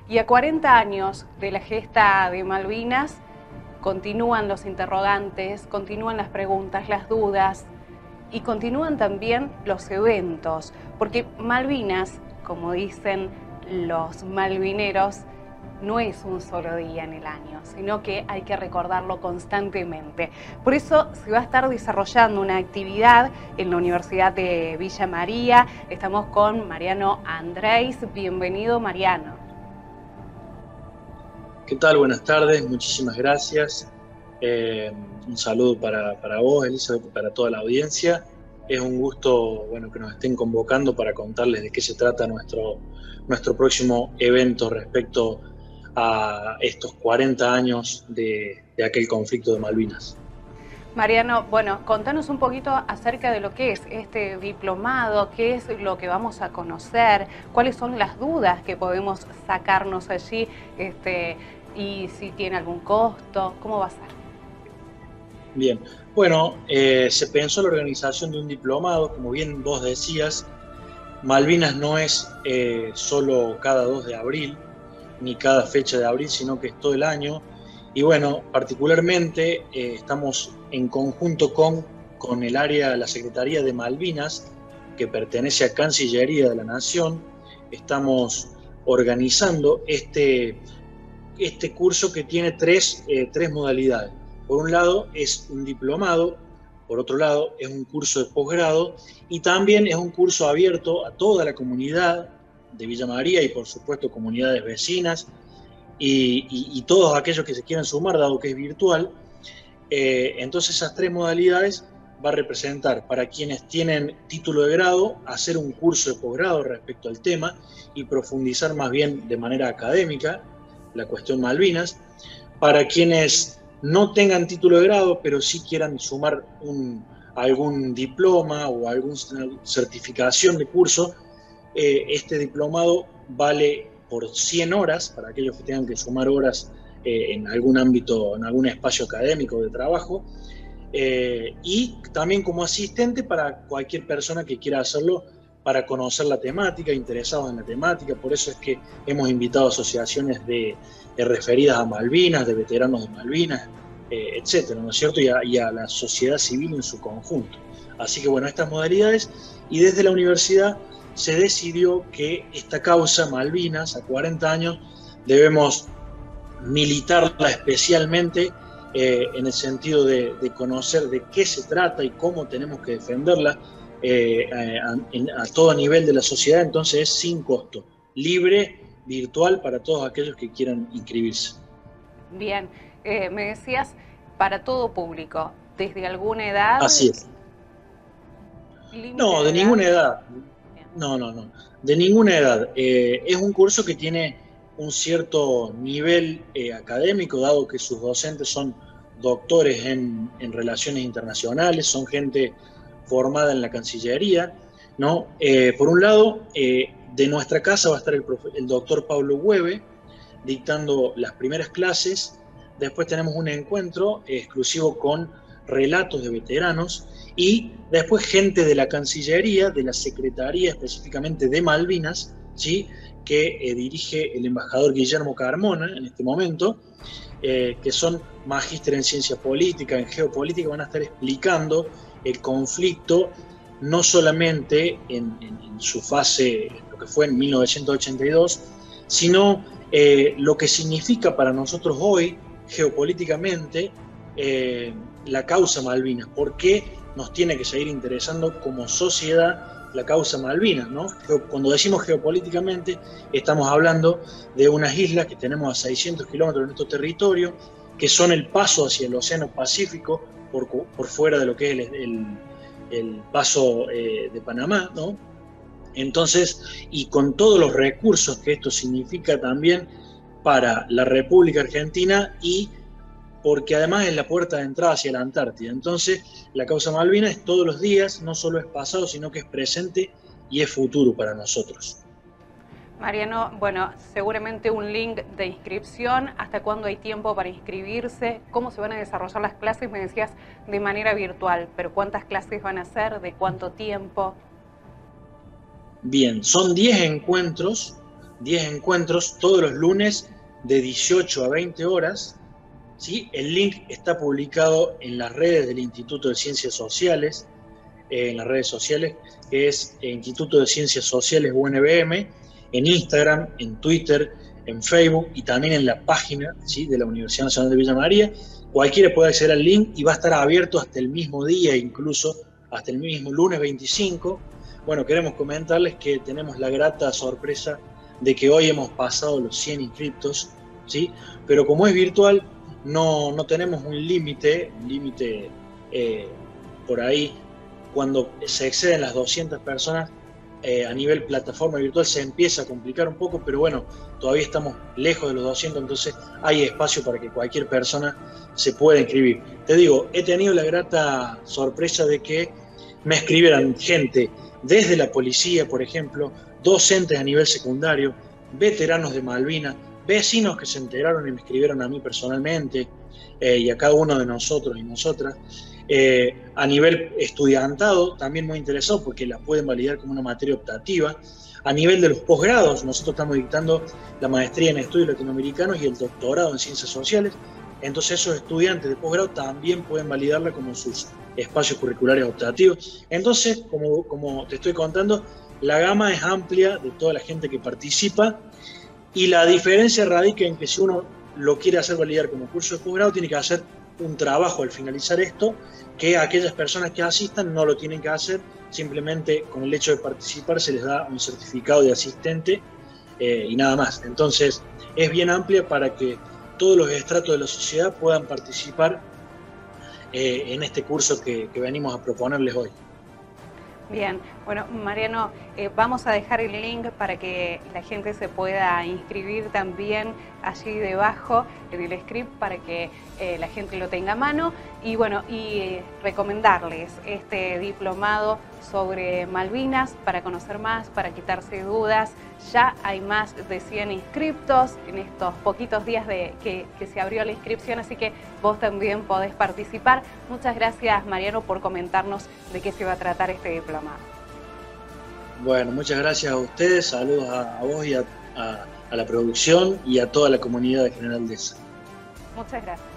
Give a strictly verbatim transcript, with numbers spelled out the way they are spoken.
Y a cuarenta años de la gesta de Malvinas, continúan los interrogantes, continúan las preguntas, las dudas y continúan también los eventos, porque Malvinas, como dicen los malvineros, no es un solo día en el año, sino que hay que recordarlo constantemente. Por eso se va a estar desarrollando una actividad en la Universidad de Villa María. Estamos con Mariano Andreis. Bienvenido, Mariano. ¿Qué tal? Buenas tardes, muchísimas gracias. Eh, un saludo para, para vos, Elizabeth, y para toda la audiencia. Es un gusto, bueno, que nos estén convocando para contarles de qué se trata nuestro, nuestro próximo evento respecto a estos cuarenta años de, de aquel conflicto de Malvinas. Mariano, bueno, contanos un poquito acerca de lo que es este diplomado, qué es lo que vamos a conocer, cuáles son las dudas que podemos sacarnos allí, este, y si tiene algún costo, ¿cómo va a ser? Bien, bueno, eh, se pensó la organización de un diplomado, como bien vos decías. Malvinas no es eh, solo cada dos de abril, ni cada fecha de abril, sino que es todo el año. Y bueno, particularmente eh, estamos en conjunto con, con el área, la Secretaría de Malvinas, que pertenece a Cancillería de la Nación. Estamos organizando este, este curso que tiene tres, eh, tres modalidades. Por un lado es un diplomado, por otro lado es un curso de posgrado y también es un curso abierto a toda la comunidad de Villa María y por supuesto comunidades vecinas y, y, y todos aquellos que se quieran sumar, dado que es virtual. Eh, entonces esas tres modalidades va a representar para quienes tienen título de grado hacer un curso de posgrado respecto al tema y profundizar más bien de manera académica la cuestión Malvinas. Para quienes no tengan título de grado, pero sí quieran sumar un, algún diploma o alguna certificación de curso, eh, este diplomado vale por cien horas, para aquellos que tengan que sumar horas eh, en algún ámbito, en algún espacio académico de trabajo, eh, y también como asistente para cualquier persona que quiera hacerlo para conocer la temática, interesados en la temática. Por eso es que hemos invitado asociaciones de, de referidas a Malvinas, de veteranos de Malvinas, eh, etcétera, ¿no es cierto? Y a, y a la sociedad civil en su conjunto. Así que bueno, estas modalidades, y desde la universidad se decidió que esta causa, Malvinas, a cuarenta años, debemos militarla especialmente eh, en el sentido de, de conocer de qué se trata y cómo tenemos que defenderla eh, a, a, a todo nivel de la sociedad. Entonces es sin costo, libre, virtual para todos aquellos que quieran inscribirse. Bien, eh, me decías para todo público, ¿desde alguna edad? Así es. ¿Límite No, de de edad? ninguna edad. No, no, no. De ninguna edad. Eh, es un curso que tiene un cierto nivel eh, académico, dado que sus docentes son doctores en, en relaciones internacionales, son gente formada en la Cancillería, ¿no? Eh, por un lado, eh, de nuestra casa va a estar el, profe, el doctor Pablo Hueve dictando las primeras clases. Después tenemos un encuentro eh, exclusivo con relatos de veteranos y después gente de la Cancillería, de la Secretaría específicamente de Malvinas, ¿sí? que eh, dirige el embajador Guillermo Carmona en este momento, eh, que son magíster en ciencia política, en geopolítica, van a estar explicando el conflicto no solamente en, en, en su fase, lo que fue en mil novecientos ochenta y dos, sino eh, lo que significa para nosotros hoy, geopolíticamente, eh, la causa Malvinas, por qué nos tiene que seguir interesando como sociedad la causa Malvinas, ¿no? Cuando decimos geopolíticamente, estamos hablando de unas islas que tenemos a seiscientos kilómetros de nuestro territorio, que son el paso hacia el Océano Pacífico, por, por fuera de lo que es el, el, el paso eh, de Panamá, ¿no? Entonces, y con todos los recursos que esto significa también para la República Argentina y porque además es la puerta de entrada hacia la Antártida. Entonces, la causa Malvinas es todos los días, no solo es pasado, sino que es presente y es futuro para nosotros. Mariano, bueno, seguramente un link de inscripción, ¿hasta cuándo hay tiempo para inscribirse? ¿Cómo se van a desarrollar las clases? Me decías de manera virtual, pero ¿cuántas clases van a ser? ¿De cuánto tiempo? Bien, son diez encuentros diez encuentros todos los lunes de dieciocho a veinte horas. ¿Sí? El link está publicado en las redes del Instituto de Ciencias Sociales, eh, en las redes sociales, que es eh, Instituto de Ciencias Sociales U N B M, en Instagram, en Twitter, en Facebook y también en la página, ¿sí?, de la Universidad Nacional de Villa María. Cualquiera puede acceder al link y va a estar abierto hasta el mismo día, incluso hasta el mismo lunes veinticinco. Bueno, queremos comentarles que tenemos la grata sorpresa de que hoy hemos pasado los cien inscriptos, ¿sí? Pero como es virtual, no, no tenemos un límite, un límite eh, por ahí. Cuando se exceden las doscientas personas, eh, a nivel plataforma virtual se empieza a complicar un poco, pero bueno, todavía estamos lejos de los doscientos, entonces hay espacio para que cualquier persona se pueda inscribir. Te digo, he tenido la grata sorpresa de que me escribieran gente desde la policía, por ejemplo, docentes a nivel secundario, veteranos de Malvinas, vecinos que se enteraron y me escribieron a mí personalmente, eh, y a cada uno de nosotros y nosotras. Eh, a nivel estudiantado, también muy interesado porque la pueden validar como una materia optativa. A nivel de los posgrados, nosotros estamos dictando la maestría en estudios latinoamericanos y el doctorado en ciencias sociales. Entonces esos estudiantes de posgrado también pueden validarla como sus espacios curriculares optativos. Entonces, como, como te estoy contando, la gama es amplia de toda la gente que participa, y la diferencia radica en que si uno lo quiere hacer validar como curso de posgrado, tiene que hacer un trabajo al finalizar esto, que aquellas personas que asistan no lo tienen que hacer, simplemente con el hecho de participar se les da un certificado de asistente, eh, y nada más. Entonces es bien amplia para que todos los estratos de la sociedad puedan participar eh, en este curso que, que venimos a proponerles hoy. Bien, bueno, Mariano, eh, vamos a dejar el link para que la gente se pueda inscribir también allí debajo en el script para que eh, la gente lo tenga a mano. Y bueno, y eh, recomendarles este diplomado sobre Malvinas para conocer más, para quitarse dudas. Ya hay más de cien inscriptos en estos poquitos días de que, que se abrió la inscripción, así que vos también podés participar. Muchas gracias, Mariano, por comentarnos de qué se va a tratar este diplomado. Bueno, muchas gracias a ustedes, saludos a, a vos y a, a, a la producción y a toda la comunidad de General Dehesa. Muchas gracias.